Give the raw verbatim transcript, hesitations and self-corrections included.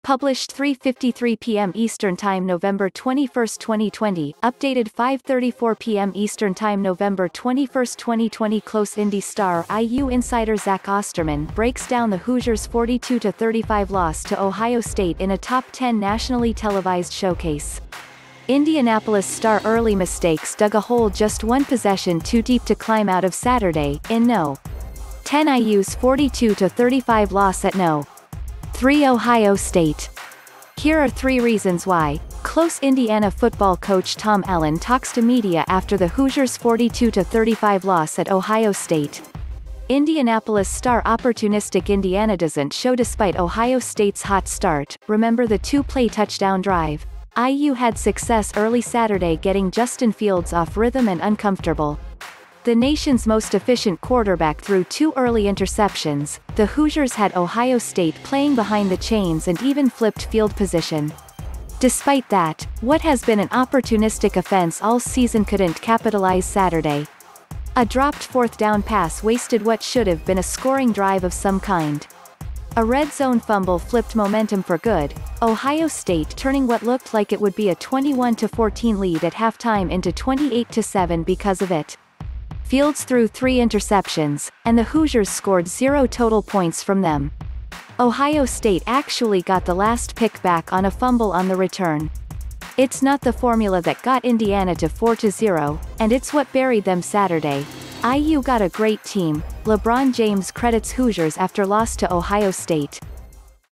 Published three fifty-three p m Eastern Time November twenty-first twenty twenty, updated five thirty-four p m Eastern Time November twenty-first twenty twenty. Close Indy star I U insider Zach Osterman breaks down the Hoosiers' forty-two to thirty-five loss to Ohio State in a top ten nationally televised showcase. Indianapolis star early mistakes dug a hole just one possession too deep to climb out of Saturday, in No. ten I U's forty-two to thirty-five loss at No. three Ohio State. Here are three reasons why. Close Indiana football coach Tom Allen talks to media after the Hoosiers' forty-two to thirty-five loss at Ohio State. Indianapolis star opportunistic Indiana doesn't show despite Ohio State's hot start. Remember the two-play touchdown drive? I U had success early Saturday getting Justin Fields off rhythm and uncomfortable. The nation's most efficient quarterback threw two early interceptions. The Hoosiers had Ohio State playing behind the chains and even flipped field position. Despite that, what has been an opportunistic offense all season couldn't capitalize Saturday. A dropped fourth down pass wasted what should have been a scoring drive of some kind. A red zone fumble flipped momentum for good, Ohio State turning what looked like it would be a twenty-one to fourteen lead at halftime into twenty-eight to seven because of it. Fields threw three interceptions, and the Hoosiers scored zero total points from them. Ohio State actually got the last pick back on a fumble on the return. It's not the formula that got Indiana to four to zero, and it's what buried them Saturday. I U got a great team, LeBron James credits Hoosiers after loss to Ohio State.